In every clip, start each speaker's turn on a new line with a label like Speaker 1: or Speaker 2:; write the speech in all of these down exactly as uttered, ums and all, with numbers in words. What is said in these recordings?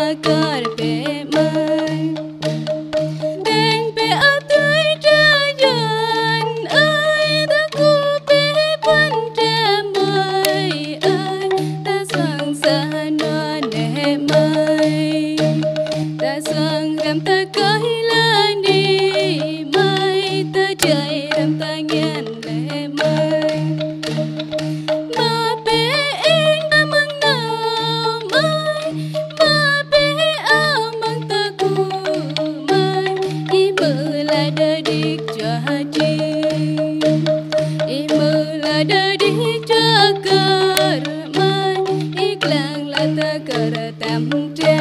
Speaker 1: kar pe mai đen pe atui tra yan ai ta ku pe pan tra mai ai ta sang sa no ne mai ta sang ram ta kai la ni mai ta chạy ram ta ngan le mai ma pe eng ta mang nào mai ma pe a mang ta ku mai i mơ la da dik cha chi i mơ la da dik cha kar mai i klang la ta kar tam tra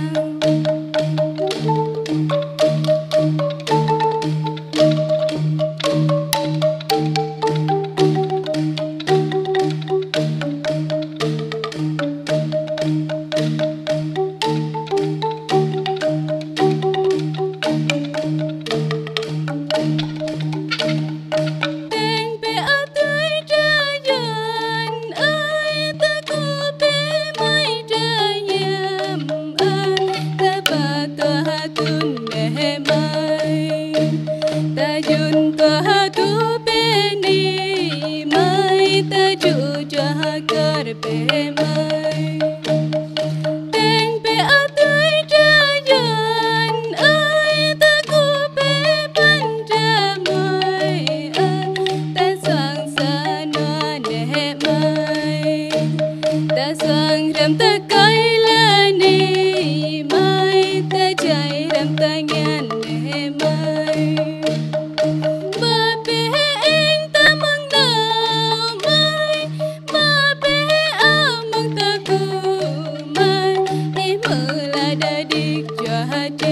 Speaker 1: pe mai đen pe atui tra yan ai ta ku pe pan tra mai ai ta sang sa no ne mai ta sang ram ta kai la ni mai ta chạy ram ta ngan ne mai ma pe eng ta mang nào mai ma pe mang ta ku mai i mơ la da dik cha chi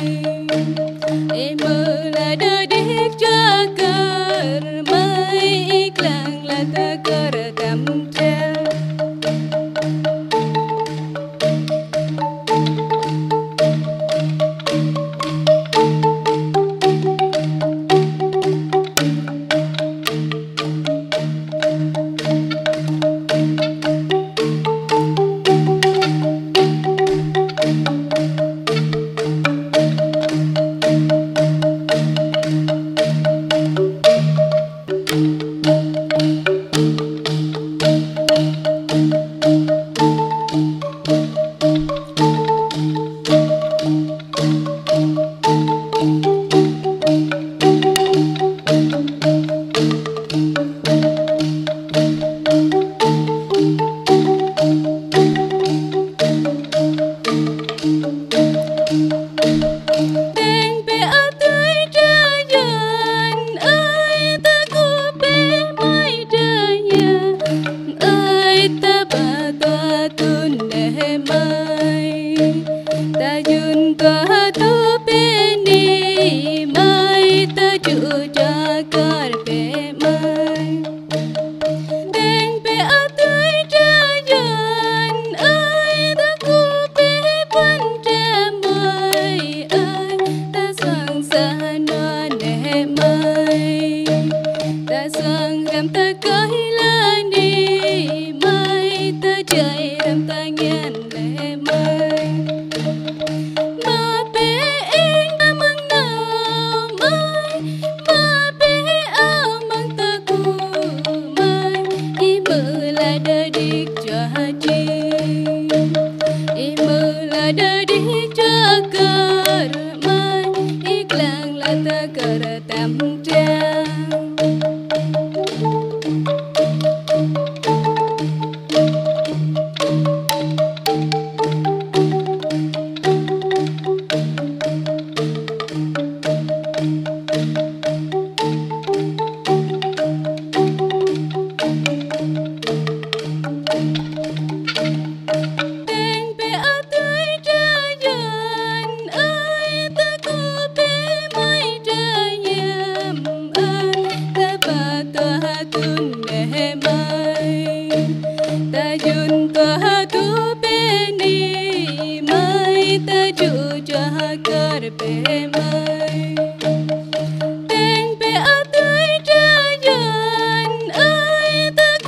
Speaker 1: i mơ la da dik cha kar mai i klang la ta kar tam tra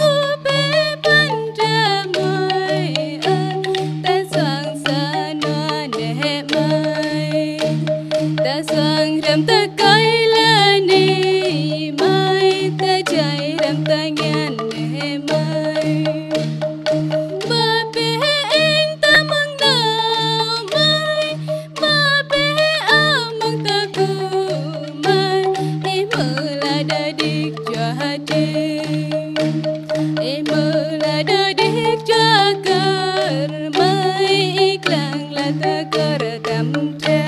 Speaker 1: Sana ik jagar mai iklang la tagar tam tre